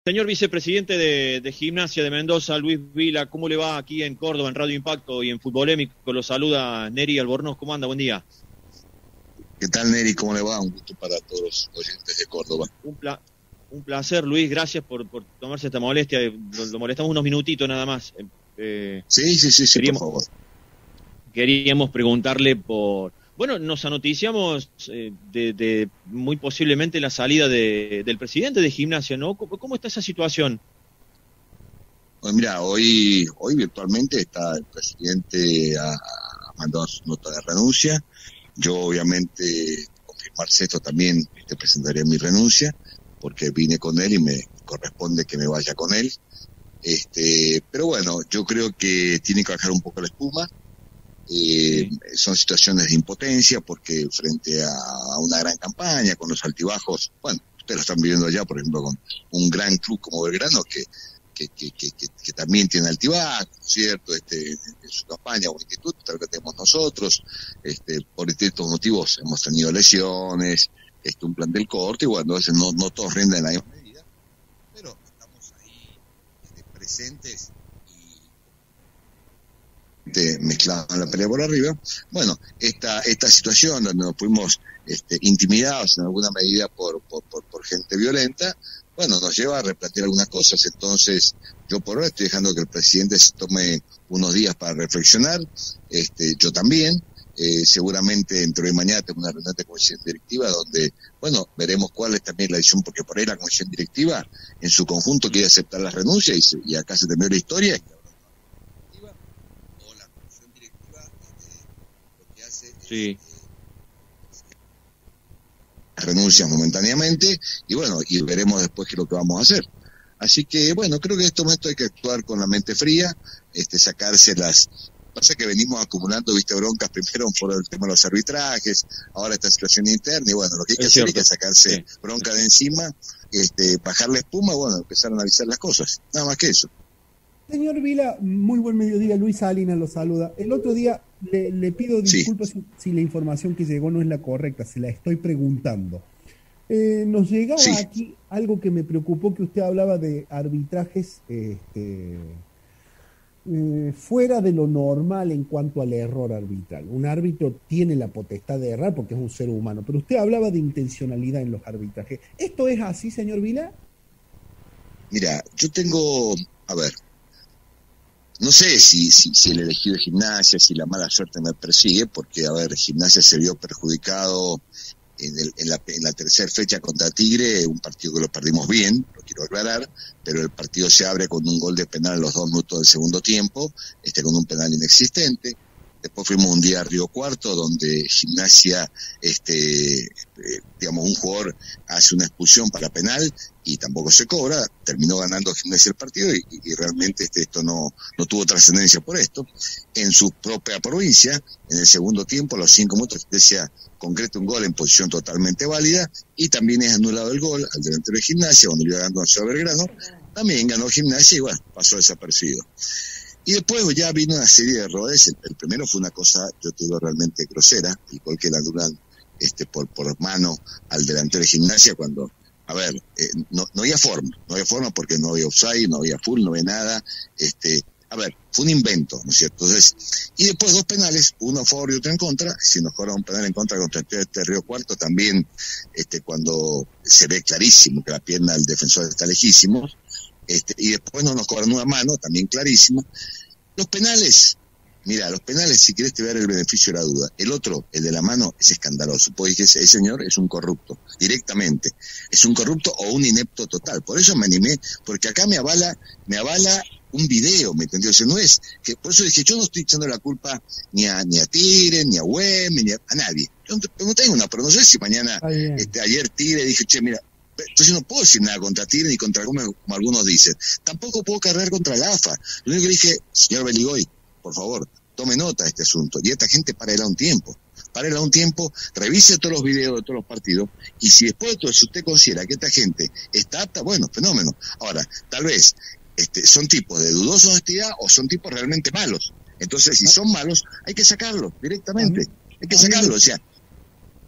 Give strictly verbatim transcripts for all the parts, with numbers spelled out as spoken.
Señor vicepresidente de, de Gimnasia de Mendoza, Luis Vila, ¿cómo le va aquí en Córdoba, en Radio Impacto y en Futbolémico? Lo saluda Neri Albornoz. ¿Cómo anda? Buen día. ¿Qué tal, Neri? ¿Cómo le va? Un gusto para todos los oyentes de Córdoba. Un, pla un placer, Luis. Gracias por, por tomarse esta molestia. Lo, lo molestamos unos minutitos nada más. Eh, sí, sí, sí, sí, queríamos, por favor. Queríamos preguntarle por... Bueno, nos anoticiamos eh, de, de muy posiblemente la salida de, del presidente de Gimnasia, ¿no? ¿Cómo, cómo está esa situación? Pues mira, hoy hoy virtualmente está el presidente a, a mandar su nota de renuncia. Yo obviamente, confirmarse esto también, te presentaré mi renuncia, porque vine con él y me corresponde que me vaya con él. Este, pero bueno, yo creo que tiene que bajar un poco la espuma. Eh, sí. Son situaciones de impotencia porque frente a una gran campaña con los altibajos, bueno, ustedes lo están viviendo allá, por ejemplo, con un gran club como Belgrano que que, que, que, que, que también tiene altibajos, ¿cierto? Este, en su campaña o inquietud, tal que tenemos nosotros, este, por distintos motivos hemos tenido lesiones, este, un plan del corte, y bueno, a veces no, no todos rinden en la misma medida, pero estamos ahí este, presentes mezclado en la pelea por arriba. Bueno, esta esta situación donde nos fuimos este, intimidados en alguna medida por, por, por, por gente violenta, bueno, nos lleva a replantear algunas cosas. Entonces, yo por ahora estoy dejando que el presidente se tome unos días para reflexionar, este, yo también, eh, seguramente entre hoy y mañana tengo una reunión de comisión directiva donde, bueno, veremos cuál es también la decisión, porque por ahí la comisión directiva en su conjunto quiere aceptar la renuncia y, se, y acá se terminó la historia. Sí. Renuncias momentáneamente y bueno, y veremos después qué es lo que vamos a hacer. Así que bueno, creo que en este momento hay que actuar con la mente fría, este sacarse las... Pasa que venimos acumulando, viste, broncas primero por el tema de los arbitrajes, ahora esta situación interna y bueno, lo que hay que es hacer cierto. Es que sacarse sí. bronca de encima, este, bajar la espuma, bueno, empezar a analizar las cosas, nada más que eso. Señor Vila, muy buen mediodía, Luis Salinas lo saluda. El otro día le, le pido disculpas sí. si, si la información que llegó no es la correcta, se la estoy preguntando. Eh, nos llegaba sí. aquí algo que me preocupó, que usted hablaba de arbitrajes este, eh, fuera de lo normal en cuanto al error arbitral. Un árbitro tiene la potestad de errar porque es un ser humano, pero usted hablaba de intencionalidad en los arbitrajes. ¿Esto es así, señor Vila? Mira, yo tengo, a ver, no sé si, si, si el elegido de Gimnasia, si la mala suerte me persigue, porque, a ver, Gimnasia se vio perjudicado en, el, en, la, en la tercera fecha contra Tigre, un partido que lo perdimos bien, lo quiero aclarar, pero el partido se abre con un gol de penal en los dos minutos del segundo tiempo, este con un penal inexistente. Después fuimos un día a Río Cuarto, donde Gimnasia, este, eh, digamos, un jugador hace una expulsión para penal y tampoco se cobra, terminó ganando Gimnasia el partido y, y realmente este, esto no, no tuvo trascendencia por esto. En su propia provincia, en el segundo tiempo, a los cinco minutos, Gimnasia concreta un gol en posición totalmente válida y también es anulado el gol al delantero de Gimnasia, cuando le iba ganando a Belgrano, también ganó Gimnasia y bueno, pasó desapercibido. Y después ya vino una serie de errores. El, el primero fue una cosa, yo te digo, realmente grosera, el gol que le anulan este, por, por mano al delantero de Gimnasia cuando, a ver, eh, no, no había forma, no había forma porque no había offside, no había full, no había nada, este, a ver, fue un invento, ¿no es cierto? Entonces, y después dos penales, uno a favor y otro en contra. Si nos cobra un penal en contra contra este Río Cuarto, también este, cuando se ve clarísimo que la pierna del defensor está lejísimo, este, y después no nos cobran una mano, también clarísimo. Los penales, mira, los penales, si quieres te voy a dar el beneficio de la duda. El otro, el de la mano, es escandaloso. Pues dije, ese señor es un corrupto, directamente. Es un corrupto o un inepto total. Por eso me animé, porque acá me avala, me avala un video, ¿me entendió? O sea, no es, que por eso dije, yo no estoy echando la culpa ni a, ni a Tigre, ni a Güemes, ni a, a nadie. Yo no, no tengo una, pero no sé si mañana, este, ayer Tigre dije, che, mira, entonces no puedo decir nada contra Tigre ni contra Gómez, como algunos dicen. Tampoco puedo cargar contra la A F A. Lo único que dije, señor Beligoy, por favor, tome nota de este asunto. Y esta gente párela un tiempo. Párela un tiempo, revise todos los videos de todos los partidos, y si después de todo, si usted considera que esta gente está apta, bueno, fenómeno. Ahora, tal vez este, son tipos de dudosa honestidad o son tipos realmente malos. Entonces, si son malos, hay que sacarlos directamente. Hay que sacarlos, o sea.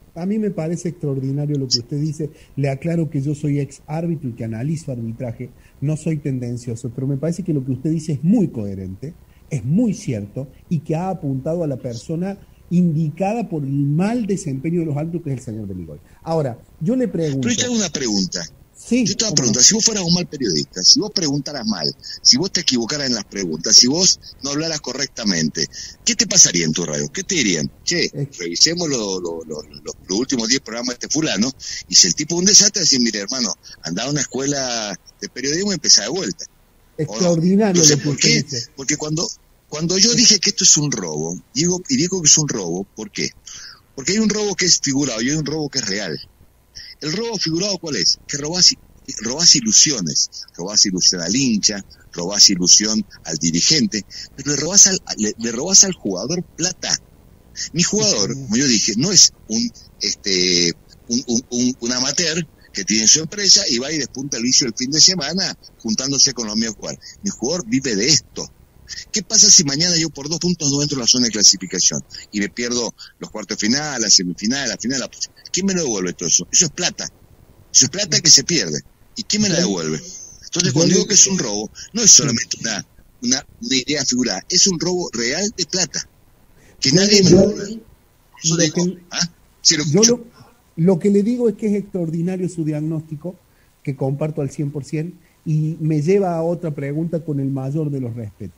A mí me parece extraordinario lo que usted dice. Le aclaro que yo soy ex árbitro y que analizo arbitraje. No soy tendencioso, pero me parece que lo que usted dice es muy coherente, es muy cierto y que ha apuntado a la persona indicada por el mal desempeño de los árbitros, que es el señor Beligoy. Ahora, yo le pregunto... Pero yo te hago una pregunta. Sí, yo te voy a preguntar, si vos fueras un mal periodista, si vos preguntaras mal, si vos te equivocaras en las preguntas, si vos no hablaras correctamente, ¿qué te pasaría en tu radio? ¿Qué te dirían? Che, es... revisemos lo, lo, lo, lo, los últimos diez programas de este fulano, y si el tipo es un desastre, decir, mire hermano, andá a una escuela de periodismo y empezá de vuelta. Extraordinario. No sé por qué, porque cuando, cuando yo dije que esto es un robo, digo, y digo que es un robo, ¿por qué? Porque hay un robo que es figurado y hay un robo que es real. ¿El robo figurado cuál es? Que robás, robás ilusiones, robás ilusión al hincha, robás ilusión al dirigente, pero le robás al, le, le robás al jugador plata. Mi jugador, como yo dije, no es un este un, un, un, un amateur que tiene su empresa y va y despunta el vicio el fin de semana juntándose con los míos jugar. Mi jugador vive de esto. ¿Qué pasa si mañana yo por dos puntos no entro en la zona de clasificación y me pierdo los cuartos de final, la semifinal, la final? La... ¿Quién me lo devuelve todo eso? Eso es plata. Eso es plata que se pierde. ¿Y quién me la devuelve? Entonces, cuando digo que es un robo, no es solamente una, una, una idea figurada, es un robo real de plata. Que nadie me lo devuelve. Eso digo, ¿ah? Sí, lo, yo lo, lo que le digo es que es extraordinario su diagnóstico, que comparto al cien por ciento, y me lleva a otra pregunta con el mayor de los respetos.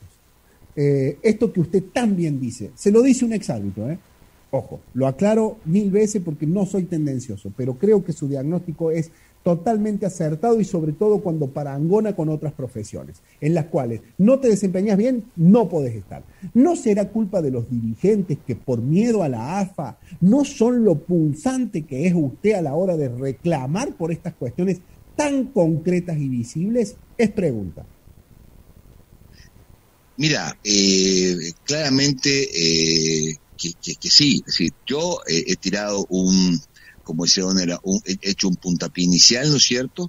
Eh, esto que usted también dice, se lo dice un exárbitro, ¿eh? Ojo, lo aclaro mil veces porque no soy tendencioso, pero creo que su diagnóstico es totalmente acertado y sobre todo cuando parangona con otras profesiones, en las cuales no te desempeñas bien, no podés estar. ¿No será culpa de los dirigentes que por miedo a la A F A no son lo punzante que es usted a la hora de reclamar por estas cuestiones tan concretas y visibles? Es pregunta. Mira, eh, claramente eh, que, que, que sí, es decir, yo eh, he tirado un, como decía era un, he hecho un puntapié inicial, ¿no es cierto?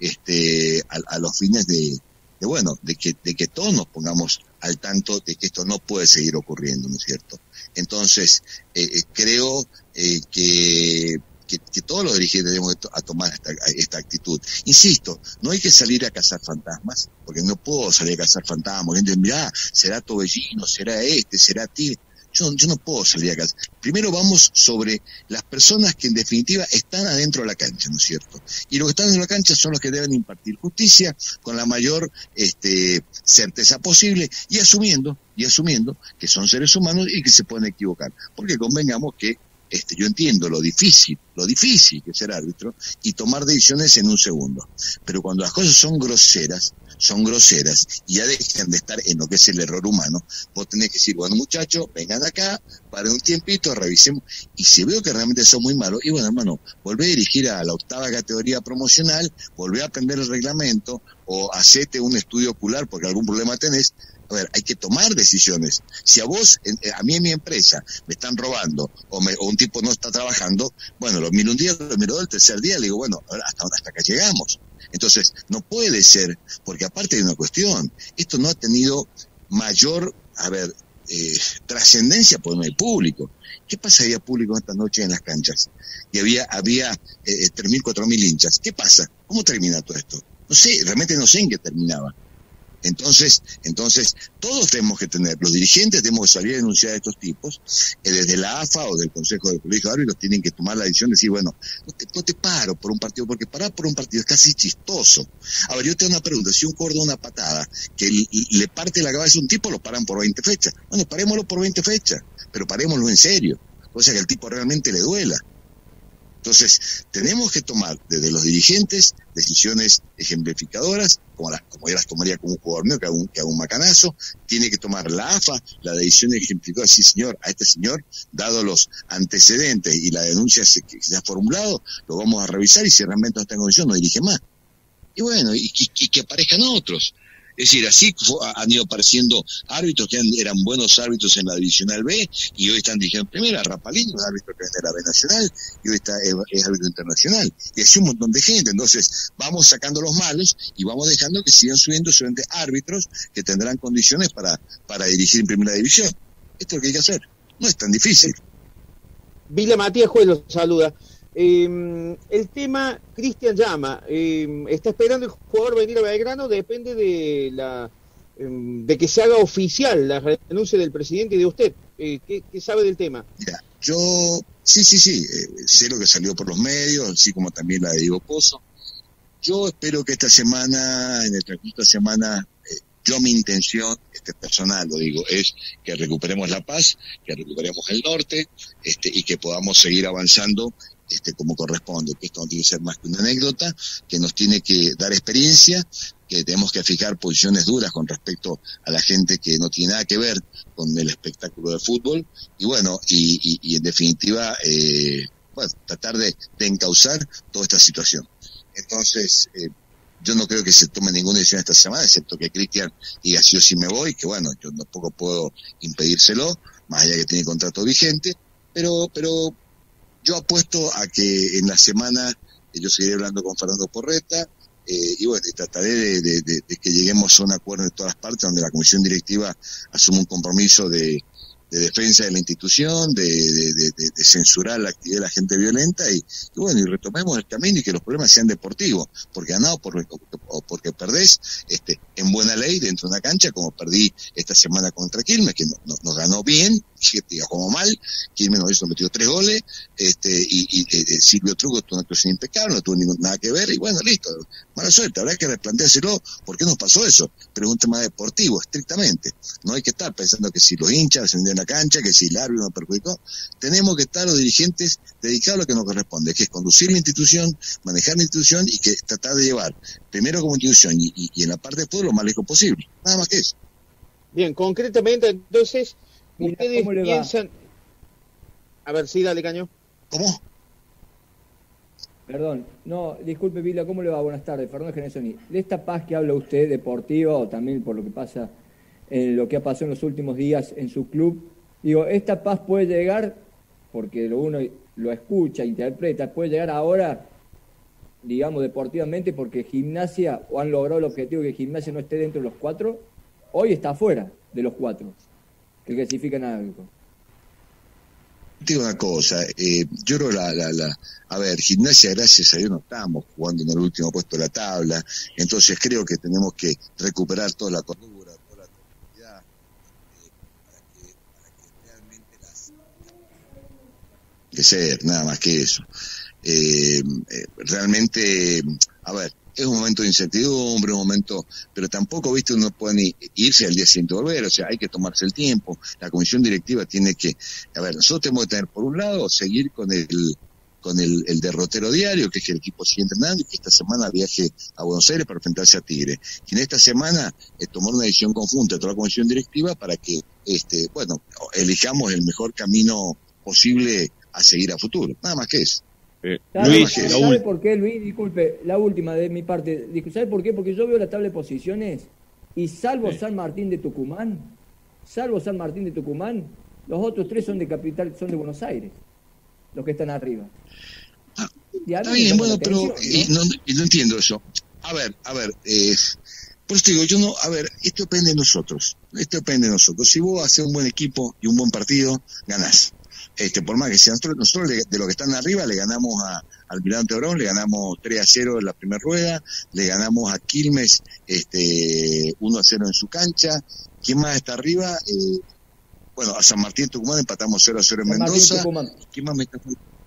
Este, a, a los fines de, de bueno, de que, de que todos nos pongamos al tanto de que esto no puede seguir ocurriendo, ¿no es cierto? Entonces, eh, creo eh, que Que, que todos los dirigentes debemos a tomar esta, esta actitud. Insisto, no hay que salir a cazar fantasmas, porque no puedo salir a cazar fantasmas. Gente, mirá, será Tobellino, será este, será ti. Yo, yo no puedo salir a cazar. Primero vamos sobre las personas que en definitiva están adentro de la cancha, ¿no es cierto? Y los que están dentro de la cancha son los que deben impartir justicia con la mayor este, certeza posible y asumiendo, y asumiendo que son seres humanos y que se pueden equivocar. Porque convengamos que Este, yo entiendo lo difícil, lo difícil que es ser árbitro y tomar decisiones en un segundo. Pero cuando las cosas son groseras, son groseras y ya dejan de estar en lo que es el error humano, vos tenés que decir, bueno muchachos, vengan acá, paren un tiempito, revisemos. Y si veo que realmente son muy malos, y bueno hermano, volvé a dirigir a la octava categoría promocional, volvé a aprender el reglamento o hacete un estudio ocular porque algún problema tenés. A ver, hay que tomar decisiones. Si a vos, a mí en mi empresa, me están robando o, me, o un tipo no está trabajando, bueno, lo miro un día, lo miro el tercer día, le digo, bueno, ahora hasta, hasta acá llegamos. Entonces, no puede ser, porque aparte de una cuestión, esto no ha tenido mayor, a ver, eh, trascendencia por el público. ¿Qué pasaría público esta noche en las canchas? Y había, había eh, tres mil, cuatro mil hinchas. ¿Qué pasa? ¿Cómo termina todo esto? No sé, realmente no sé en qué terminaba. Entonces, entonces todos tenemos que tener, los dirigentes tenemos que salir a denunciar a estos tipos, eh, desde la A F A o del Consejo del Colegio de Árbitros tienen que tomar la decisión de decir, bueno, no te, no te paro por un partido, porque parar por un partido es casi chistoso. A ver, yo te hago una pregunta, si un gordo da una patada que le, le parte la cabeza a un tipo, lo paran por veinte fechas. Bueno, parémoslo por veinte fechas, pero parémoslo en serio, o sea que al tipo realmente le duela. Entonces, tenemos que tomar desde los dirigentes decisiones ejemplificadoras, como, la, como yo las tomaría con un jugador mío que haga un, que haga un macanazo. Tiene que tomar la A F A la decisión ejemplificadora, sí señor, a este señor, dado los antecedentes y la denuncia que se ha formulado, lo vamos a revisar y si realmente no está en condición, no dirige más. Y bueno, y, y, y que aparezcan otros. Es decir, así han ido apareciendo árbitros que eran buenos árbitros en la Divisional B y hoy están dirigiendo primera. Rapalini, un árbitro que es de la B Nacional y hoy está, es, es árbitro internacional. Y así un montón de gente. Entonces, vamos sacando los malos y vamos dejando que sigan subiendo solamente árbitros que tendrán condiciones para, para dirigir en primera división. Esto es lo que hay que hacer. No es tan difícil. Vila Matías Juez los saluda. Eh, el tema, Cristian llama, eh, está esperando el jugador venir a Belgrano, depende de la eh, de que se haga oficial la renuncia del presidente y de usted. Eh, ¿qué, ¿Qué sabe del tema? Mira, yo, sí, sí, sí, eh, sé lo que salió por los medios, así como también la de Diego Pozo. Yo espero que esta semana, en el transcurso de esta semana, eh, yo mi intención, este personal lo digo, es que recuperemos la paz, que recuperemos el norte, este, y que podamos seguir avanzando este, como corresponde, que esto no tiene que ser más que una anécdota, que nos tiene que dar experiencia, que tenemos que fijar posiciones duras con respecto a la gente que no tiene nada que ver con el espectáculo de fútbol, y bueno, y, y, y en definitiva, eh, bueno, tratar de, de encauzar toda esta situación. Entonces, eh, yo no creo que se tome ninguna decisión esta semana, excepto que Cristian diga sí o sí me voy, que bueno, yo tampoco puedo impedírselo, más allá que tiene contrato vigente, pero pero yo apuesto a que en la semana eh, yo seguiré hablando con Fernando Porreta, eh, y bueno, y trataré de, de, de, de que lleguemos a un acuerdo de todas las partes, donde la comisión directiva asume un compromiso de de defensa de la institución, de, de, de, de censurar la actividad de la gente violenta y, y bueno, y retomemos el camino y que los problemas sean deportivos, porque ganado por, o porque perdés este, en buena ley dentro de una cancha, como perdí esta semana contra Quilmes, que no, no, nos ganó bien, diga como mal, Quilmes nos hizo metido tres goles, este, y, y eh, Silvio Truco tuvo una actuación impecable, no tuvo ningún, nada que ver, y bueno, listo, mala suerte, habrá que replanteárselo, ¿por qué nos pasó eso? Pero es un tema deportivo, estrictamente, no hay que estar pensando que si los hinchas se vendieron la cancha, que si el árbitro nos perjudicó, tenemos que estar los dirigentes dedicados a lo que nos corresponde, que es conducir la institución, manejar la institución y que tratar de llevar, primero como institución y, y, y en la parte de fútbol lo más lejos posible, nada más que eso. Bien, concretamente entonces, ustedes piensan... A ver, sí, dale, Caño. ¿Cómo? Perdón, no, disculpe Vila, ¿cómo le va? Buenas tardes, Fernando Genesoni. De esta paz que habla usted, deportiva, o también por lo que pasa, en lo que ha pasado en los últimos días en su club, digo, esta paz puede llegar, porque lo uno lo escucha, interpreta, puede llegar ahora, digamos, deportivamente, porque Gimnasia, o han logrado el objetivo de que Gimnasia no esté dentro de los cuatro, hoy está fuera de los cuatro, que clasifican a algo. Te digo una cosa, eh, yo creo la, la, la, a ver, Gimnasia, gracias a Dios no estamos jugando en el último puesto de la tabla, entonces creo que tenemos que recuperar toda la cordura, toda la tranquilidad, eh, para que, para que realmente las... de ser, nada más que eso. Eh, eh, realmente, a ver, es un momento de incertidumbre, un momento, pero tampoco, viste, uno puede ni irse al día siguiente volver, o sea, hay que tomarse el tiempo, la comisión directiva tiene que, a ver, nosotros tenemos que tener, por un lado, seguir con el con el, el derrotero diario, que es que el equipo sigue entrenando y que esta semana viaje a Buenos Aires para enfrentarse a Tigre. Y en esta semana eh, tomar una decisión conjunta de toda la comisión directiva para que, este, bueno, elijamos el mejor camino posible a seguir a futuro, nada más que eso. Eh, Luis, ¿sabe, ¿sabe por qué, Luis? Disculpe, la última de mi parte. ¿Sabe por qué? Porque yo veo la tabla de posiciones y salvo sí. San Martín de Tucumán, salvo San Martín de Tucumán, los otros tres son de capital, son de Buenos Aires, los que están arriba. Ah, está bien, bueno, pero ¿no? Y no, y no entiendo eso. A ver, a ver, eh, por eso te digo, yo no, a ver, esto depende de nosotros, esto depende de nosotros. Si vos haces un buen equipo y un buen partido, ganás. Este, por más que sea, nosotros, nosotros de, de los que están arriba le ganamos a Almirante Brown, le ganamos tres a cero en la primera rueda, le ganamos a Quilmes este, uno a cero en su cancha. ¿Quién más está arriba? Eh, bueno, a San Martín Tucumán empatamos cero a cero en San Mendoza. ¿Quién más, me está,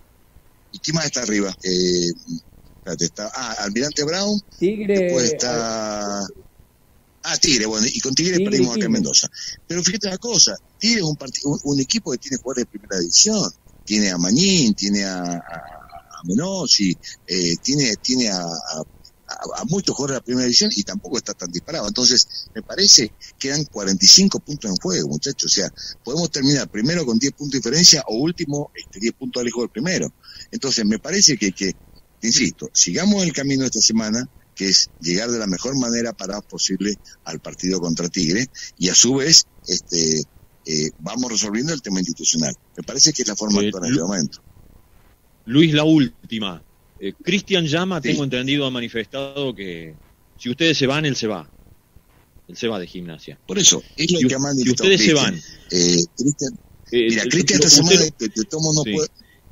¿Y quién más está arriba? Eh, espérate, está, ah, Almirante Brown. Tigre. Después está... Ah, Ah, Tigre, bueno, y con Tigre, Tigre perdimos acá en Mendoza. Pero fíjate una cosa, Tigre es un, un, un equipo que tiene jugadores de primera división. Tiene a Mañín, tiene a, a, a Menossi, eh, tiene, tiene a, a, a muchos jugadores de la primera división y tampoco está tan disparado. Entonces, me parece que quedan cuarenta y cinco puntos en juego, muchachos. O sea, podemos terminar primero con diez puntos de diferencia o último, este, diez puntos lejos del primero. Entonces, me parece que, que, insisto, sigamos el camino de esta semana, que es llegar de la mejor manera para posible al partido contra Tigre, y a su vez este eh, vamos resolviendo el tema institucional. Me parece que es la forma de eh, actuar en este momento. Luis, la última. Eh, Cristian Llama, sí. tengo entendido, ha manifestado que si ustedes se van, él se va. Él se va de Gimnasia. Por eso, es lo si, que ha manifestado. Si ustedes Cristian. se van. Eh, Cristian, eh, mira, Cristian esta semana, que te tomo no sí. puede...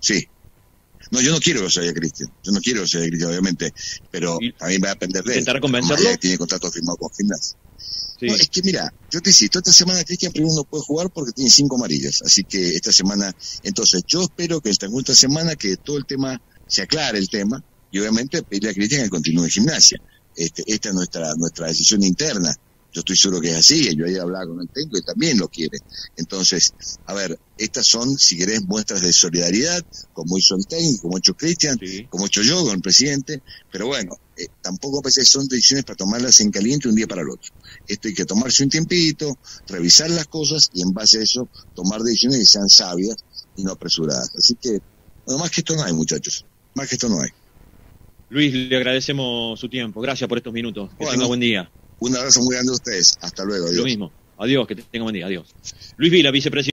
Sí. No, yo no quiero que se vaya Cristian. Yo no quiero que se vaya Cristian, obviamente. Pero a mí me va a depender de él. ¿Intentar convencerlo? Que tiene contrato firmado con Gimnasia. Sí. No, es que mira, yo te insisto, esta semana Cristian primero no puede jugar porque tiene cinco amarillas. Así que esta semana, entonces yo espero que el transcurso de esta semana que todo el tema se aclare el tema y obviamente pedirle a Cristian que continúe en Gimnasia. Este, esta es nuestra, nuestra decisión interna. Yo estoy seguro que es así, yo ahí hablaba con el técnico y también lo quiere. Entonces, a ver, estas son, si querés, muestras de solidaridad, como hizo el técnico, como ha hecho Cristian, sí. como he hecho yo con el presidente, pero bueno, eh, tampoco a veces son decisiones para tomarlas en caliente un día para el otro. Esto hay que tomarse un tiempito, revisar las cosas y en base a eso tomar decisiones que sean sabias y no apresuradas. Así que, bueno, más que esto no hay, muchachos, más que esto no hay. Luis, le agradecemos su tiempo, gracias por estos minutos, que bueno, tenga buen día. Un abrazo muy grande a ustedes. Hasta luego. Adiós. Lo mismo. Adiós, que tenga buen día. Adiós. Luis Vila, vicepresidente.